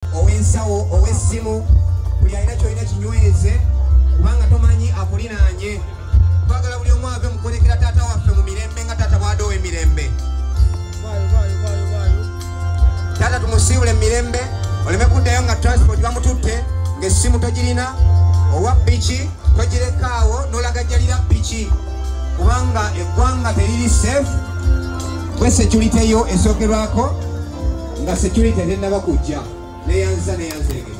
ow'ensawo ow'essimu buli alina kyolina kinyweze kubanga tomanyi akulinaanye twagala buli omu ave mukolekera taata waffe mu mirembe nga taata bw'adda ow'emirembe taata tumusiibule emirembe oleme kuddayo nga transport bamututte ng'essimu togirina owa piki togirekaawo n'olagajjalira piki kubanga eggwanga teriri safe kwe security yo esookerwako nga security tennaba kujja neyanza neyanzeege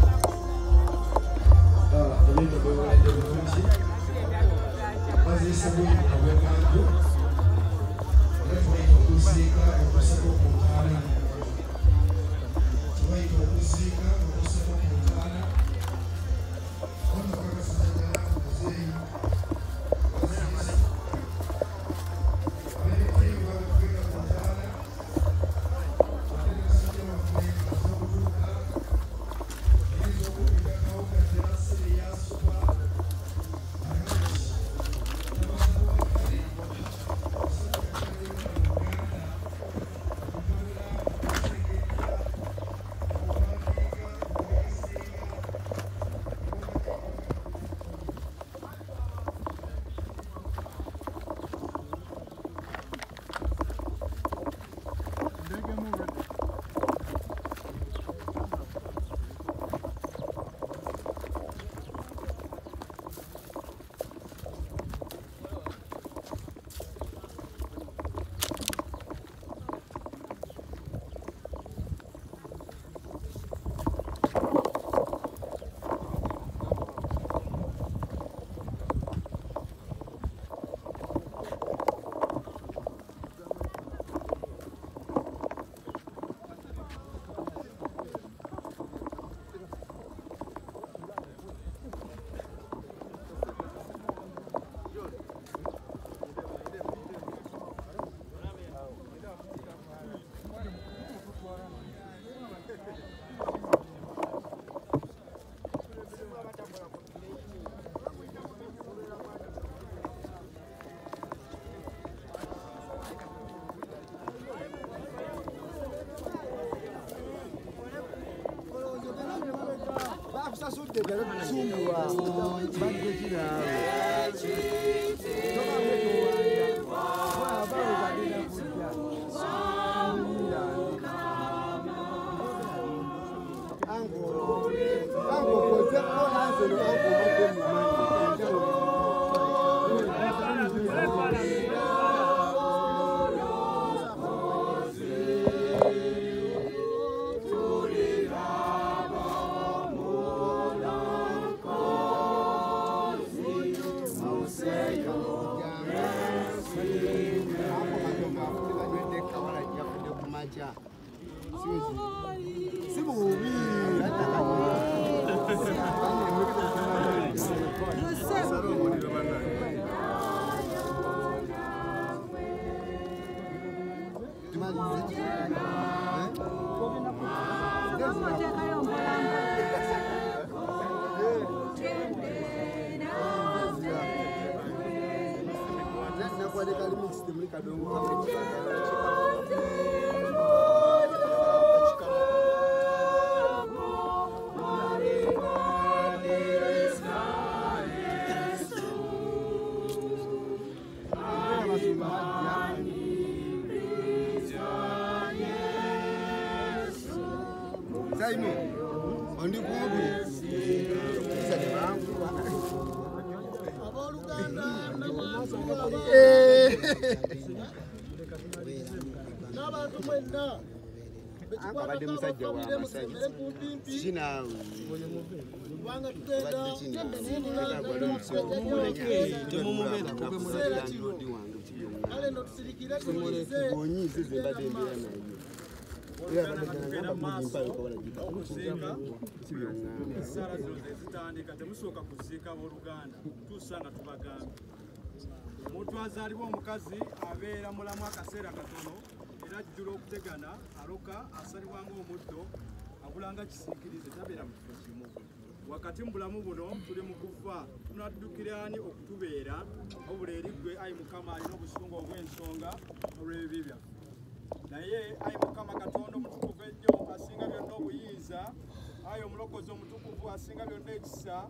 omuntu azaalibwa omukazi abeera mulamu akaseera katono era ajjula okutegana aloka asalibwanga omuddo abulanga kisiikirize tabeera mu kifo kimu wakati mu bulamu buno tuli mu kufa tunaddukira ani okutubeera obula eri ggwe ayi mukama alina obusungu obw'ensonga olw'ebibi byaffe naye ayi Mukama Katonda omutukuvu ennyo asinga byonna obuyinza, ayi omulokozi omutukuvu asinga byonna ekisa,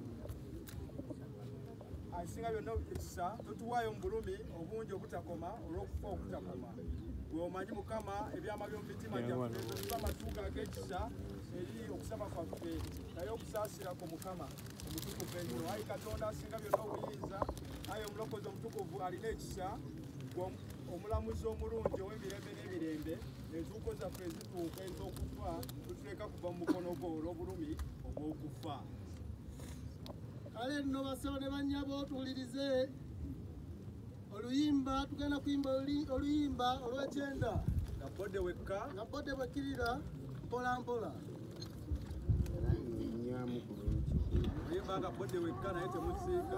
totuwaayo mu bulumi obungi obutakoma olw'okufa okutakoma. Gwe omanyi Mukama ebyama by'omu mitima gyaffe, tuba amatuugo ag'ekisa eri okusaba kwaffe, naye okusaasira ku Mukama omutukuvu ennyo. Ayi Katonda asinga byonna obuyinza, ayi omulokozi omutukuvu alina ekisa, omulamuzi omulungi ow'emirembe n'emirembe, entuuko zaffe ezituuka ez'okufa tutuleka kuva mu mukono gwo olw'obulumi obw'okufa. Kale nno basaba ne bannyabo tuwulirize oluyimba, tugenda kuyimba oluyimba olw'ekyenda nga bodde wekka nga bodde bwekkirira mpola mpola. oluyimba nga bodde wekka naye temusiika.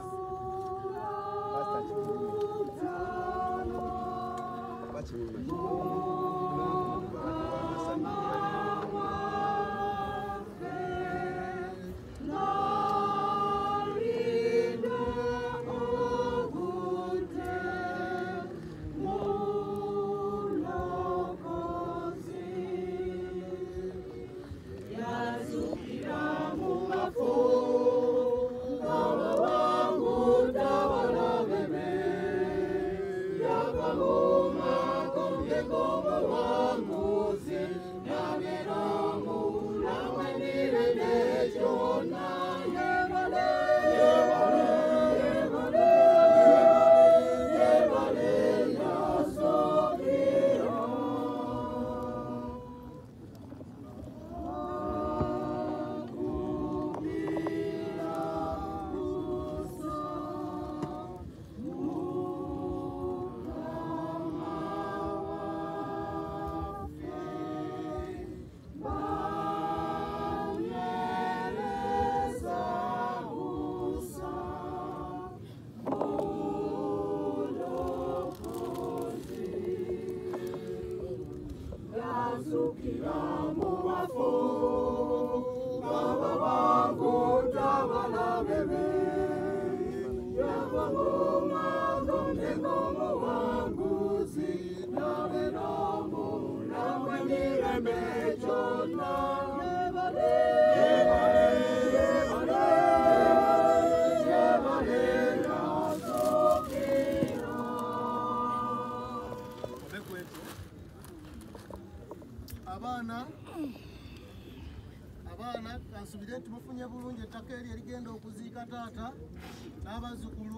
Abaana kansubire tumufunye bulungi ettaka eri erigenda okuziika taata n'abazzukulu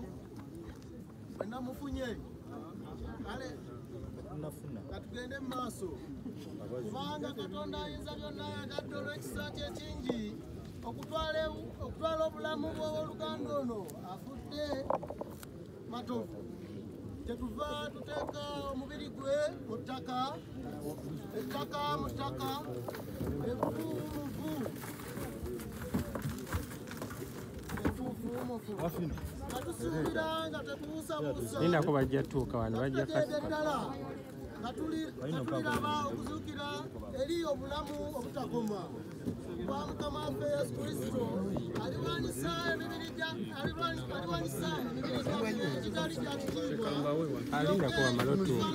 mwenna mufunye. Kale katugende mu maaso kubanga Katonda ayinza byonna yagadde olw'ekisa kye kingi okutwala obulamu bw'owooluganda ono afudde Matovu. Kyetuva tuteeka omubiri gwe mu ttaka, ettaka mu ttaka, enfuufumufu katusuubira nga tetubuusabuusa nindako bajja tuuka wano bajja ddala nga tuliraba okuzuukira eri obulamu obutakoma kwa Mukama waffe Yesu Kristo aliwanisa emibiri gyaffe egitali gya kitiibwa alindako wamala otuuka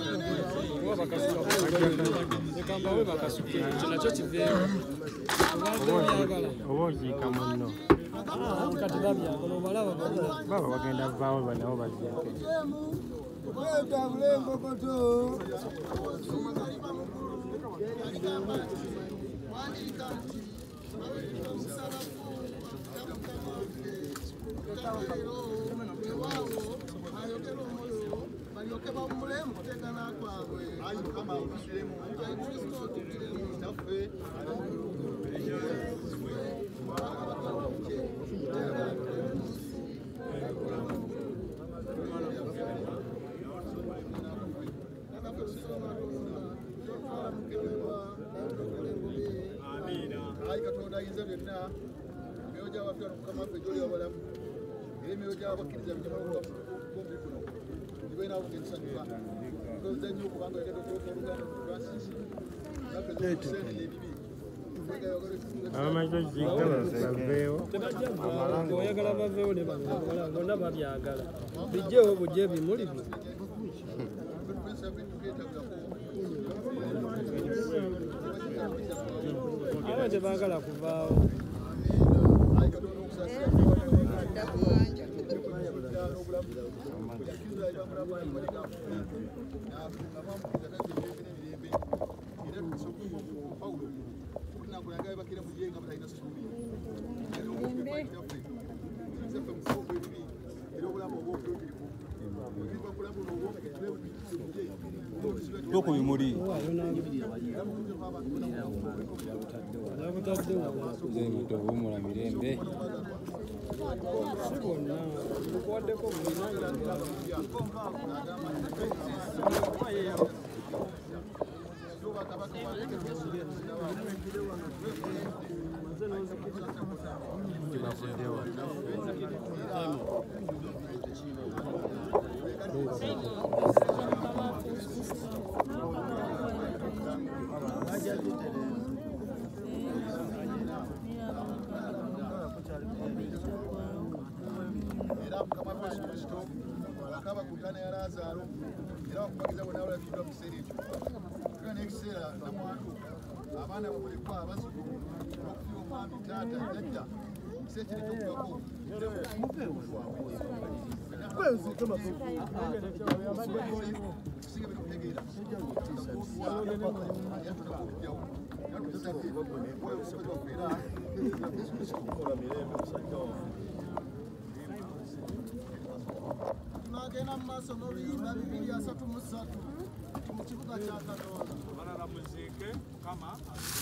oba okiika munno baba bagenda vaawo banabo bajjako balyoke bawummulemu kutegana kwabwe. Katonda ayinza byonna emyoyo gy'abafiira Mukama waffe gy'oli abalamu era emyoyo gy'abakkiriza binyamakumbi kuno gibe nabo ngensanyuka ndoza nnyo kubanga yagenda okuloka oluganda Francis nakezekusene ebibi abamaze oziika baveewo oyagala baveewo ne bangala bonna babyagala bijjewo bujje bimuli byo tebaagala kuvaawo. Doko bimuli. Omugenzi Matovu mula mirembe. Akaba kutana ya Lazaro era okubagiza bonna abalabiddwa mu kiseera ekyo era n'ekiseera namwandu abaana babulekwa abazzukulu okufiwa omwami taata jjajja kiseera kiri kyokugako kisinga binokutegeera tunagenda mu maaso n'oluyimba 233 mu kibuga kya Katonda. Balala muziike Mukama